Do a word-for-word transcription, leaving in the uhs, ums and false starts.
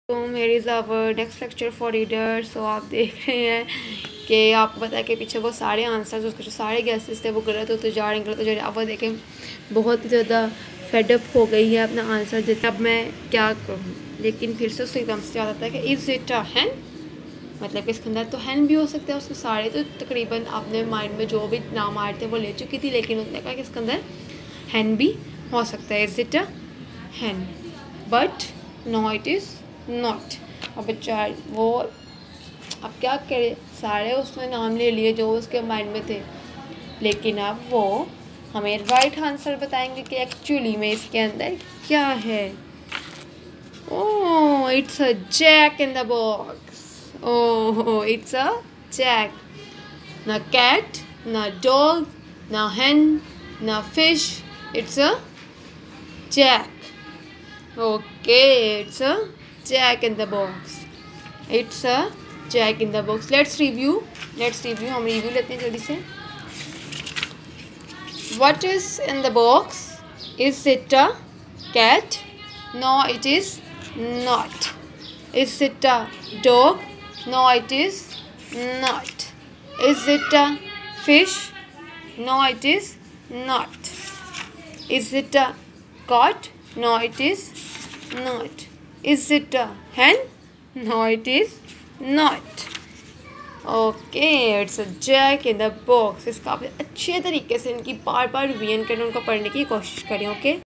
तो मेरी is our next lecture for reader. So आप देख रहे हैं कि आपको पता है कि पीछे वो सारे आंसर्स उसके जो सारे गैसेस थे वो गलत होते जा रहे हैं गलत हो जा रहे हैं। अब वो देखें बहुत ही ज़्यादा फेडअप हो गई है अपना आंसर देते। अब मैं क्या करूँ, लेकिन फिर से उससे एकदम से याद आता है कि इज़ इट अ हैन, मतलब कि इसके अंदर तो हैन भी हो सकता है। उसके सारे तो तकरीबन अपने माइंड में जो भी नाम आ रहे थे वो ले चुकी थी, लेकिन उसने कहा कि इसके अंदर हैन भी हो सकता है। Is it a hen, but no it is not. अब बच्चा वो अब क्या करे, सारे उसने नाम ले लिए जो उसके माइंड में थे, लेकिन अब वो हमें राइट आंसर बताएंगे कि एक्चुअली में इसके अंदर क्या है। Oh, it's a jack in the box. Oh, it's a jack. ना कैट, ना डॉग, ना hen, ना fish, it's a jack. Okay, it's a jack in the box. It's a jack in the box. Let's review. Let's review. हम review लेते हैं जल्दी से. What is in the box? Is it a cat? No, it is not. Is it a dog? No, it is not. Is it a fish? No, it is not. Is it a cat? No, it is not. Is it a hen? No, it is not. Okay, it's a jack in the box. इसका आप अच्छे तरीके से इनकी बार बार revision करने उनको पढ़ने की कोशिश करें। Okay okay?